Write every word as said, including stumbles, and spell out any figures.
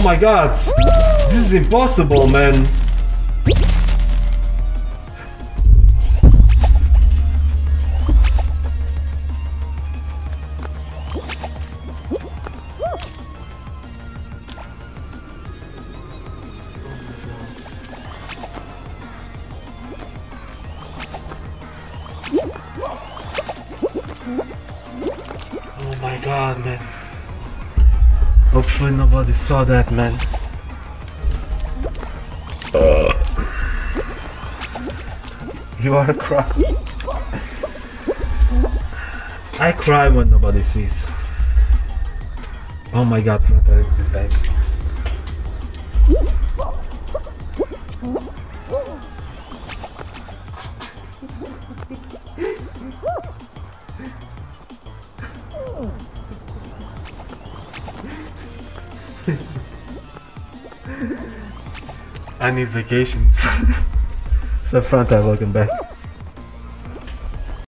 my god! This is impossible, man! Oh my god, man. Hopefully nobody saw that, man. Uh. You are crying. I cry when nobody sees. Oh my god, Frontal is back. I need vacations. So Frontal, welcome back.